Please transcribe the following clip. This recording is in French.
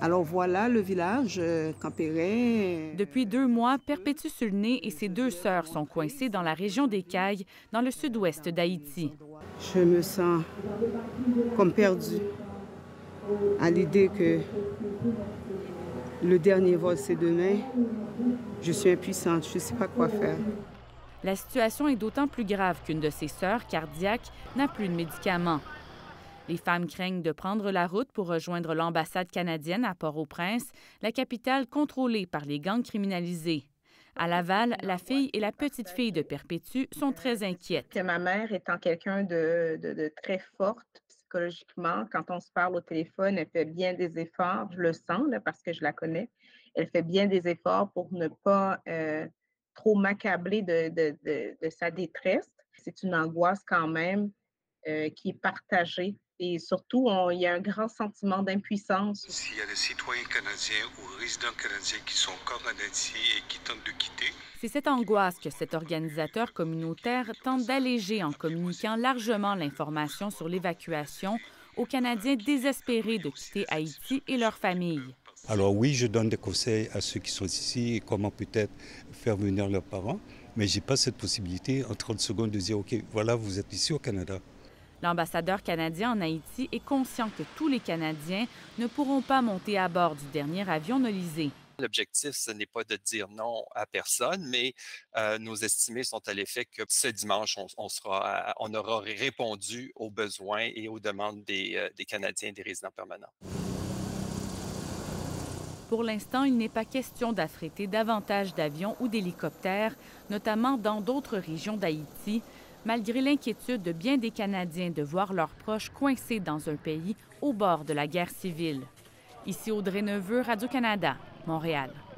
Alors voilà le village Campéret. Depuis 2 mois, Perpétue Sulné et ses 2 sœurs sont coincées dans la région des Cayes, dans le sud-ouest d'Haïti. Je me sens comme perdue à l'idée que le dernier vol, c'est demain. Je suis impuissante, je ne sais pas quoi faire. La situation est d'autant plus grave qu'une de ses sœurs, cardiaque, n'a plus de médicaments. Les femmes craignent de prendre la route pour rejoindre l'ambassade canadienne à Port-au-Prince, la capitale contrôlée par les gangs criminalisés. À Laval, la fille et la petite-fille de Perpétue sont très inquiètes. Que ma mère étant quelqu'un de très forte psychologiquement, quand on se parle au téléphone, elle fait bien des efforts, je le sens là, parce que je la connais, elle fait bien des efforts pour ne pas trop m'accabler de sa détresse. C'est une angoisse quand même qui est partagée. Et surtout, il y a un grand sentiment d'impuissance. S'il y a des citoyens canadiens ou résidents canadiens qui sont encore en Haïti et qui tentent de quitter. C'est cette angoisse que cet organisateur communautaire tente d'alléger en communiquant largement l'information sur l'évacuation aux Canadiens désespérés de quitter Haïti et leurs familles. Alors oui, je donne des conseils à ceux qui sont ici et comment peut-être faire venir leurs parents, mais je n'ai pas cette possibilité en 30 secondes de dire « OK, voilà, vous êtes ici au Canada ». L'ambassadeur canadien en Haïti est conscient que tous les Canadiens ne pourront pas monter à bord du dernier avion nolisé. L'objectif, ce n'est pas de dire non à personne, mais nos estimés sont à l'effet que ce dimanche, on aura répondu aux besoins et aux demandes des Canadiens et des résidents permanents. Pour l'instant, il n'est pas question d'affréter davantage d'avions ou d'hélicoptères, notamment dans d'autres régions d'Haïti, malgré l'inquiétude de bien des Canadiens de voir leurs proches coincés dans un pays au bord de la guerre civile. Ici Audrey Neveu, Radio-Canada, Montréal.